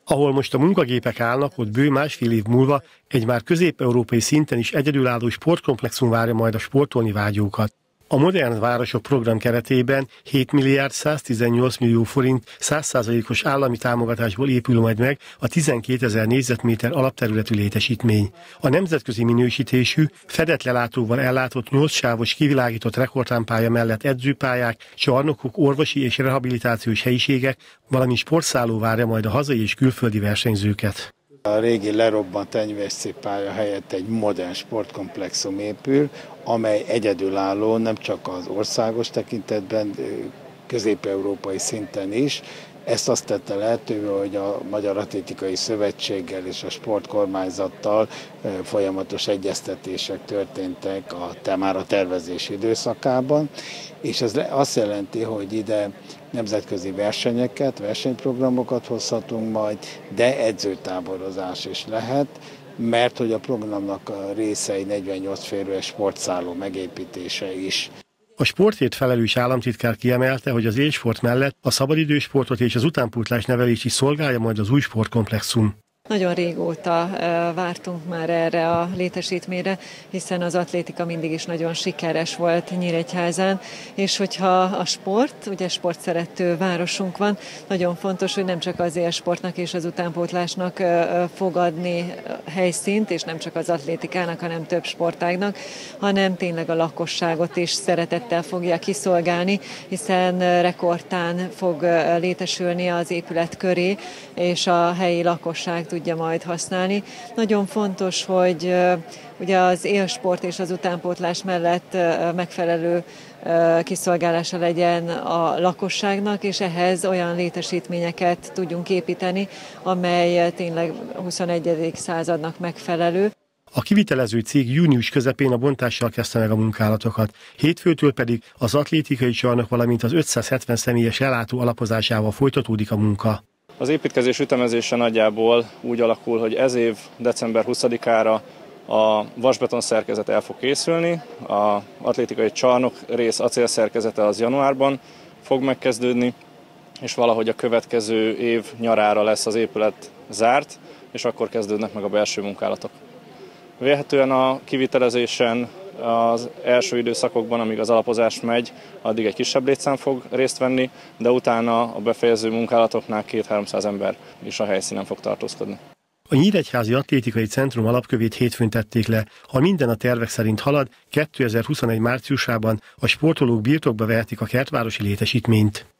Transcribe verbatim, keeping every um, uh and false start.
Ahol most a munkagépek állnak, ott bő másfél év múlva egy már közép-európai szinten is egyedülálló sportkomplexum várja majd a sportolni vágyókat. A Modern Városok program keretében hét milliárd száztizennyolc millió forint száz százalékos állami támogatásból épül majd meg a tizenkétezer négyzetméter alapterületű létesítmény. A nemzetközi minősítésű, fedett lelátóval ellátott nyolc sávos kivilágított rekordtámpálya mellett edzőpályák, csarnokok, orvosi és rehabilitációs helyiségek, valamint sportszálló várja majd a hazai és külföldi versenyzőket. A régi lerobbant en vé es cé pálya helyett egy modern sportkomplexum épül, amely egyedülálló nem csak az országos tekintetben, közép-európai szinten is. Ezt azt tette lehetővé, hogy a Magyar Atlétikai Szövetséggel és a sportkormányzattal folyamatos egyeztetések történtek a, már a tervezési időszakában, és ez azt jelenti, hogy ide nemzetközi versenyeket, versenyprogramokat hozhatunk majd, de edzőtáborozás is lehet, mert hogy a programnak a része egy negyvennyolc férős sportszálló megépítése is. A sportért felelős államtitkár kiemelte, hogy az élsport mellett a szabadidősportot és az utánpótlás nevelést is szolgálja majd az új sportkomplexum. Nagyon régóta vártunk már erre a létesítményre, hiszen az atlétika mindig is nagyon sikeres volt Nyíregyházán, és hogyha a sport, ugye sportszerető városunk van, nagyon fontos, hogy nem csak az élsportnak és az utánpótlásnak fog adni helyszínt, és nem csak az atlétikának, hanem több sportágnak, hanem tényleg a lakosságot is szeretettel fogja kiszolgálni, hiszen rekordtán fog létesülni az épület köré, és a helyi lakosság tudja majd használni. Nagyon fontos, hogy ugye az élsport és az utánpótlás mellett megfelelő kiszolgálása legyen a lakosságnak, és ehhez olyan létesítményeket tudjunk építeni, amely tényleg a huszonegyedik századnak megfelelő. A kivitelező cég június közepén a bontással kezdte meg a munkálatokat, hétfőtől pedig az atlétikai csarnok, valamint az ötszázhetven személyes ellátó alapozásával folytatódik a munka. Az építkezés ütemezése nagyjából úgy alakul, hogy ez év december huszadikára a vasbeton szerkezet el fog készülni, az atlétikai csarnok rész acélszerkezete az januárban fog megkezdődni, és valahogy a következő év nyarára lesz az épület zárt, és akkor kezdődnek meg a belső munkálatok. Vélhetően a kivitelezésen az első időszakokban, amíg az alapozás megy, addig egy kisebb létszám fog részt venni, de utána a befejező munkálatoknál kétszáz-háromszáz ember is a helyszínen fog tartózkodni. A Nyíregyházi Atlétikai Centrum alapkövét hétfőn tették le. Ha minden a tervek szerint halad, kétezer-huszonegy márciusában a sportolók birtokba vehetik a kertvárosi létesítményt.